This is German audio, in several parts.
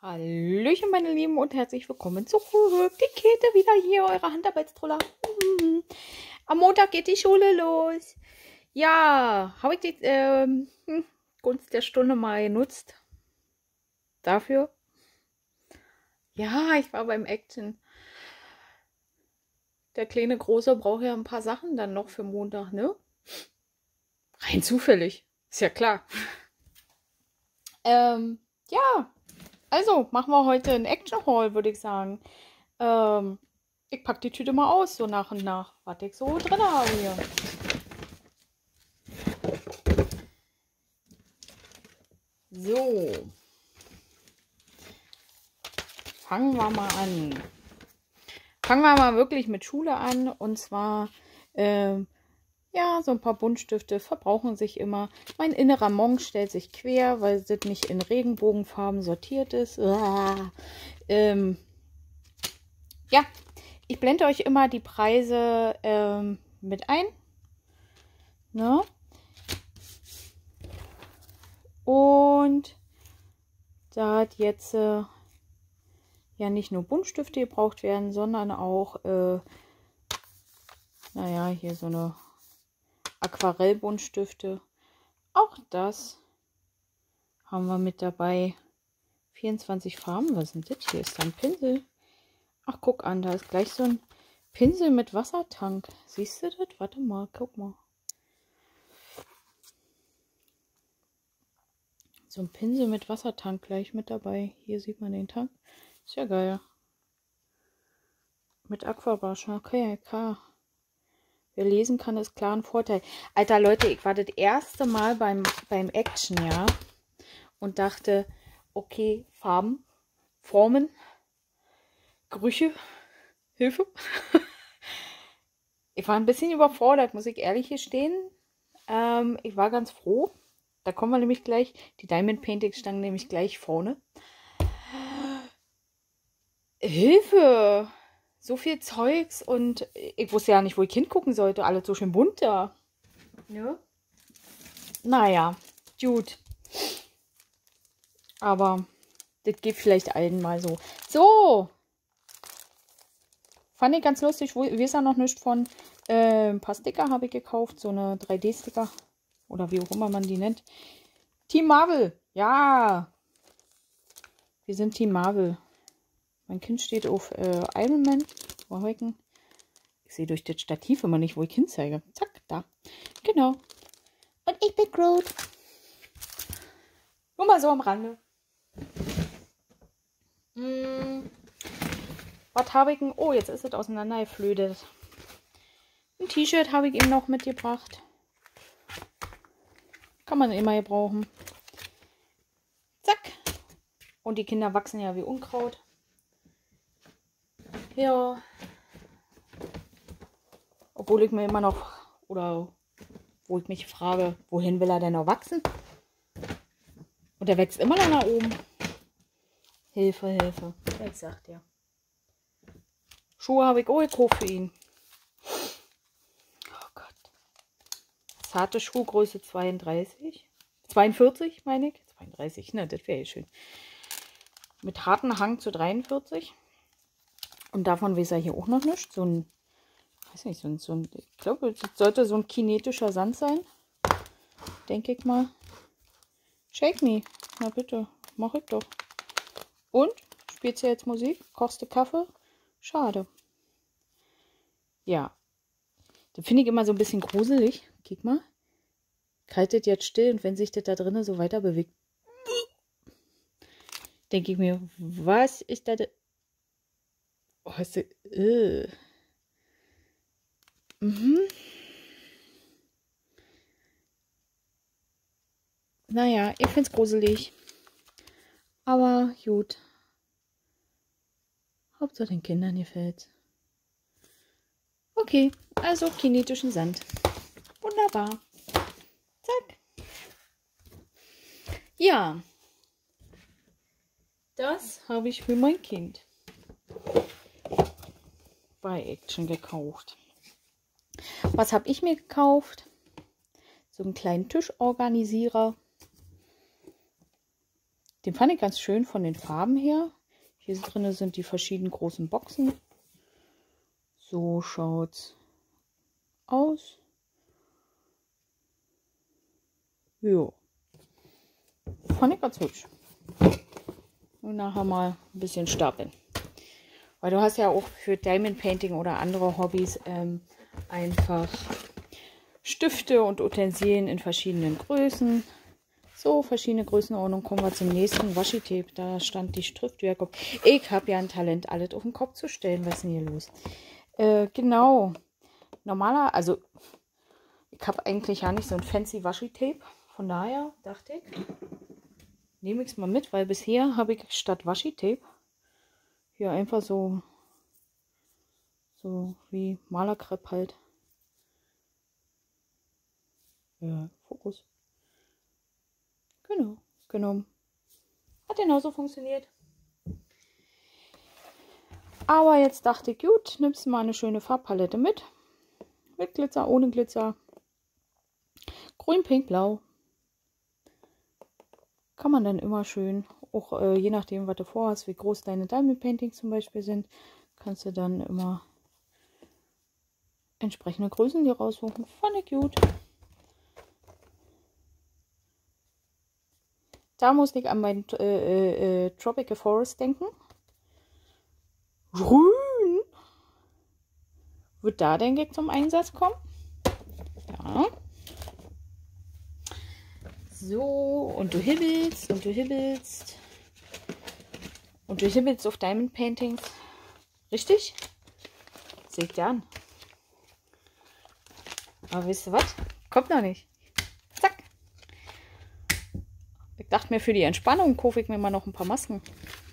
Hallöchen, meine Lieben, und herzlich willkommen zurück. Die Käthe wieder hier, eure Handarbeitstroller. Am Montag geht die Schule los. Ja, habe ich die Gunst der Stunde mal genutzt. Dafür. Ja, ich war beim Action. Der kleine Große braucht ja ein paar Sachen dann noch für Montag, ne? Rein zufällig. Ist ja klar. Ja. Also, machen wir heute einen Action-Haul, würde ich sagen. Ich packe die Tüte mal aus, so nach und nach, was ich so drin habe hier. So. Fangen wir mal an. Fangen wir mal wirklich mit Schule an. Und zwar, ja, so ein paar Buntstifte verbrauchen sich immer. Mein innerer Monk stellt sich quer, weil es nicht in Regenbogenfarben sortiert ist. Ja, ich blende euch immer die Preise mit ein. Ne? Und da hat jetzt ja nicht nur Buntstifte gebraucht werden, sondern auch, naja, hier so eine Aquarellbuntstifte. Auch das haben wir mit dabei. 24 Farben. Was sind das? Hier ist ein Pinsel. Ach, guck an, da ist gleich so ein Pinsel mit Wassertank. Siehst du das? Warte mal, guck mal. So ein Pinsel mit Wassertank gleich mit dabei. Hier sieht man den Tank. Ist ja geil. Mit Aquabasch. Okay, klar. Wer lesen kann, ist klar ein Vorteil. Alter Leute, ich war das erste Mal beim Action, ja. Und dachte, okay, Farben, Formen, Gerüche, Hilfe. Ich war ein bisschen überfordert, muss ich ehrlich gestehen. Ich war ganz froh. Da kommen wir nämlich gleich. Die Diamond Paintings standen nämlich gleich vorne. Hilfe! So viel Zeugs und ich wusste ja nicht, wo ich hingucken sollte. Alles so schön bunt da. Ja. Naja, gut. Aber das geht vielleicht allen mal so. So! Fand ich ganz lustig. Ich weiß ja noch nicht von. Ein paar Sticker habe ich gekauft. So eine 3D-Sticker. Oder wie auch immer man die nennt. Team Marvel. Ja. Wir sind Team Marvel. Mein Kind steht auf Iron Man. Wo habe ich ihn? Ich sehe durch das Stativ immer nicht, wo ich hinzeige. Zack, da. Genau. Und ich bin Groot. Nur mal so am Rande. Was habe ich denn? Oh, jetzt ist es auseinandergeflötet. Ein T-Shirt habe ich ihm noch mitgebracht. Kann man immer gebrauchen. Zack. Und die Kinder wachsen ja wie Unkraut. Ja. Obwohl ich mir immer noch, oder wo ich mich frage, wohin will er denn noch wachsen? Und er wächst immer noch nach oben. Hilfe, Hilfe. Ich sag dir. Schuhe habe ich auch gekauft für ihn. Oh Gott. Zarte Schuhgröße 32. 42 meine ich. 32, ne, das wäre ja schön. Mit harten Hang zu 43. Und davon weiß er hier auch noch nicht. So ein, weiß nicht, so ein, ich glaube, das sollte so ein kinetischer Sand sein. Denke ich mal. Shake me. Na bitte, mach ich doch. Und? Spielst du jetzt Musik? Kochst du Kaffee? Schade. Ja. Das finde ich immer so ein bisschen gruselig. Guck mal. Kaltet jetzt still und wenn sich das da drinnen so weiter bewegt, denke ich mir, was ist da? Oh, ist das, Naja, ich finde es gruselig. Aber gut. Hauptsache den Kindern gefällt. Okay, also kinetischen Sand. Wunderbar. Zack. Ja. Das habe ich für mein Kind bei Action gekauft. Was habe ich mir gekauft? So einen kleinen Tischorganisierer. Den fand ich ganz schön von den Farben her. Hier drin sind die verschiedenen großen Boxen. So schaut's aus. Jo. Fand ich ganz hübsch. Und nachher mal ein bisschen stapeln. Weil du hast ja auch für Diamond Painting oder andere Hobbys einfach Stifte und Utensilien in verschiedenen Größen. So, verschiedene Größenordnungen. Kommen wir zum nächsten Washi-Tape. Da stand die Schriftwerk. Ich habe ja ein Talent, alles auf den Kopf zu stellen. Was ist denn hier los? Genau. Normaler, also ich habe eigentlich ja nicht so ein fancy Washi-Tape. Von daher dachte ich, nehme ich es mal mit, weil bisher habe ich statt Washi-Tape hier einfach so wie Malerkrepp halt. Fokus. Genau, genommen. Hat genauso funktioniert. Aber jetzt dachte ich, gut, nimmst du mal eine schöne Farbpalette mit. Mit Glitzer, ohne Glitzer. Grün, Pink, Blau. Kann man dann immer schön, auch je nachdem, was du vorhast, wie groß deine Diamond Paintings zum Beispiel sind, kannst du dann immer entsprechende Größen hier raussuchen. Fand ich gut. Da muss ich an meinen Tropical Forest denken. Grün wird da, denke ich, zum Einsatz kommen. Ja. So, und du hibbelst und du hibbelst. Und du hibbelst auf Diamond Paintings. Richtig? Seht ihr an. Aber wisst ihr was? Kommt noch nicht. Zack. Ich dachte mir, für die Entspannung kaufe ich mir mal noch ein paar Masken.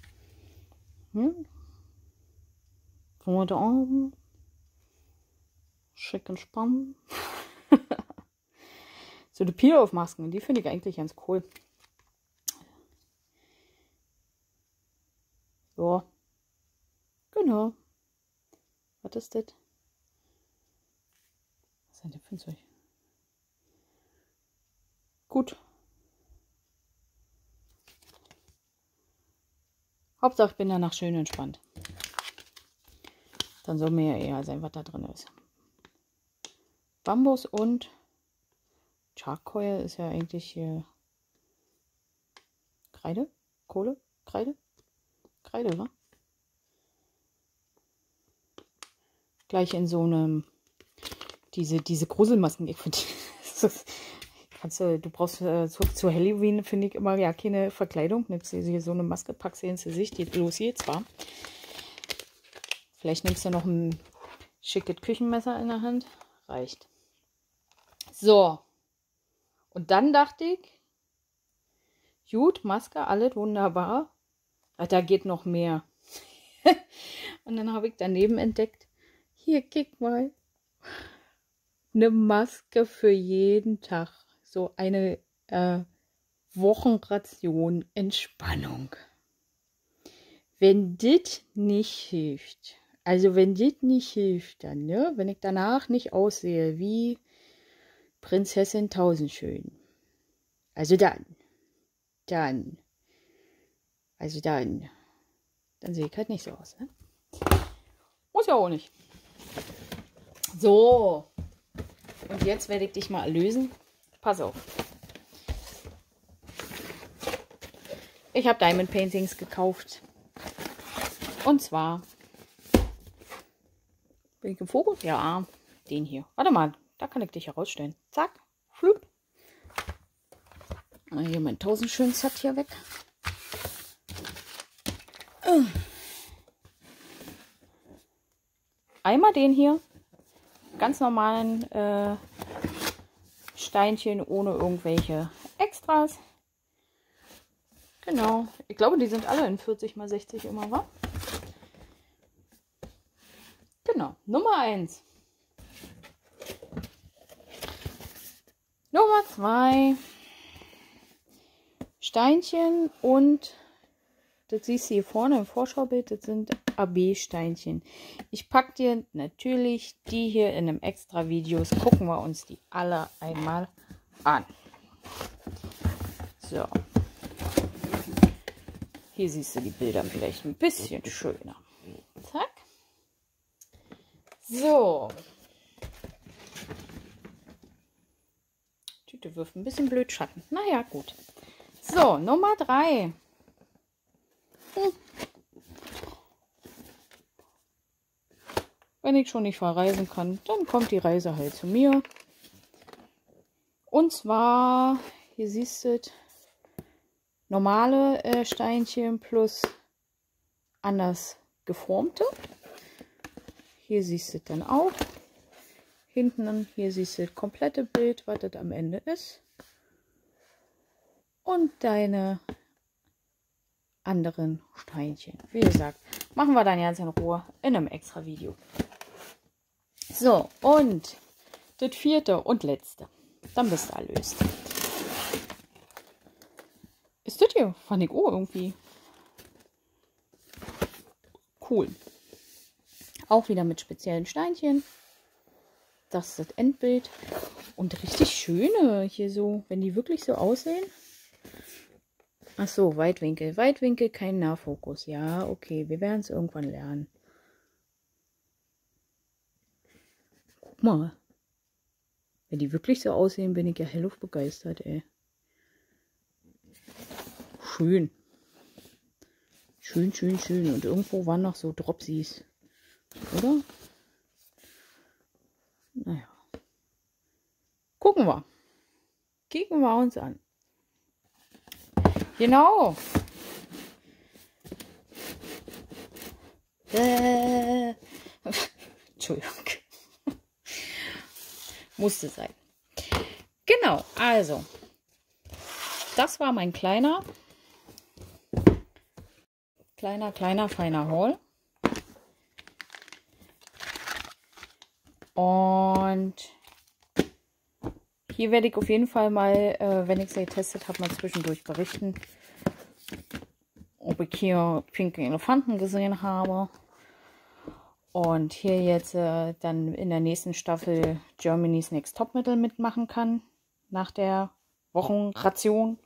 Vor der Augen. Schick entspannen. So die Peel-Off-Masken, die finde ich eigentlich ganz cool. Ja. Genau. Was ist das? Was ist denn das für ein Zeug? Gut. Hauptsache, ich bin danach schön entspannt. Dann soll mir ja eher sein, was da drin ist. Bambus und Charcoal ist ja eigentlich hier Kreide? Kohle? Kreide? Kreide, oder? Gleich in so einem diese Gruselmasken. Ich finde, du brauchst zu Halloween, finde ich immer ja keine Verkleidung. Nimmst du hier so eine Maske, packst sie ins Gesicht, geht los hier zwar. Vielleicht nimmst du noch ein schickes Küchenmesser in der Hand. Reicht. So. Und dann dachte ich, gut, Maske, alles wunderbar. Ach, da geht noch mehr. Und dann habe ich daneben entdeckt, hier, guck mal, eine Maske für jeden Tag. So eine Wochenration Entspannung. Wenn das nicht hilft, also wenn das nicht hilft, dann, ne, wenn ich danach nicht aussehe wie Prinzessin Tausendschön. Also dann sehe ich halt nicht so aus. Ne? Muss ja auch nicht. So. Und jetzt werde ich dich mal erlösen. Pass auf. Ich habe Diamond Paintings gekauft. Und zwar. Bin ich im Fokus? Ja, den hier. Warte mal, da kann ich dich herausstellen. Zack, flup. Hier mein Tausendschön Set hier weg. Einmal den hier. Ganz normalen Steinchen ohne irgendwelche Extras. Genau. Ich glaube, die sind alle in 40×60 immer, wa? Genau. Nummer 1. Nummer 2. Steinchen und das siehst du hier vorne im Vorschaubild, das sind AB-Steinchen. Ich packe dir natürlich die hier in einem extra Videos. Gucken wir uns die alle einmal an. So. Hier siehst du die Bilder vielleicht ein bisschen schöner. Zack. So. Tüte wirft ein bisschen blöd Schatten. Naja, gut. So, Nummer 3. Wenn ich schon nicht verreisen kann, dann kommt die Reise halt zu mir. Und zwar, hier siehst du normale Steinchen plus anders geformte. Hier siehst du dann auch. Hinten, hier siehst du das komplette Bild, was das am Ende ist. Und deine anderen Steinchen. Wie gesagt, machen wir dann ganz in Ruhe in einem extra Video. So, und das 4. und letzte. Dann bist du erlöst. Ist das hier? Fand ich irgendwie cool. Auch wieder mit speziellen Steinchen. Das ist das Endbild. Und richtig schöne hier so, wenn die wirklich so aussehen. Ach so, Weitwinkel. Weitwinkel, kein Nahfokus. Ja, okay, wir werden es irgendwann lernen. Guck mal. Wenn die wirklich so aussehen, bin ich ja hellauf begeistert, ey. Schön. Schön, schön, schön. Und irgendwo waren noch so Dropsies. Oder? Naja. Gucken wir. Kicken wir uns an. Genau. Entschuldigung. Musste sein. Genau, also. Das war mein kleiner, feiner Haul. Und hier werde ich auf jeden Fall mal, wenn ich sie getestet habe, mal zwischendurch berichten, ob ich hier pinke Elefanten gesehen habe. Und hier jetzt dann in der nächsten Staffel Germany's Next Topmodel mitmachen kann. Nach der Wochenration.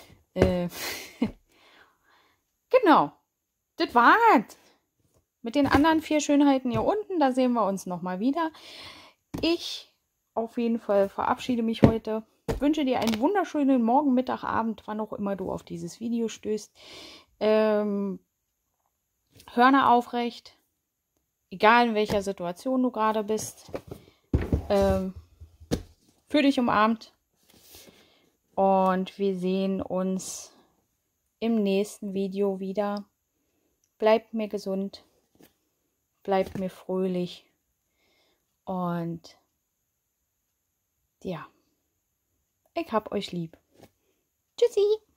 Genau. Das war's. Mit den anderen 4 Schönheiten hier unten, da sehen wir uns nochmal wieder. Ich auf jeden Fall verabschiede mich heute. Wünsche dir einen wunderschönen Morgen, Mittag, Abend, wann auch immer du auf dieses Video stößt. Hörner aufrecht. Egal in welcher Situation du gerade bist. Fühl dich umarmt. Und wir sehen uns im nächsten Video wieder. Bleibt mir gesund. Bleibt mir fröhlich. Und ja, ich hab euch lieb. Tschüssi.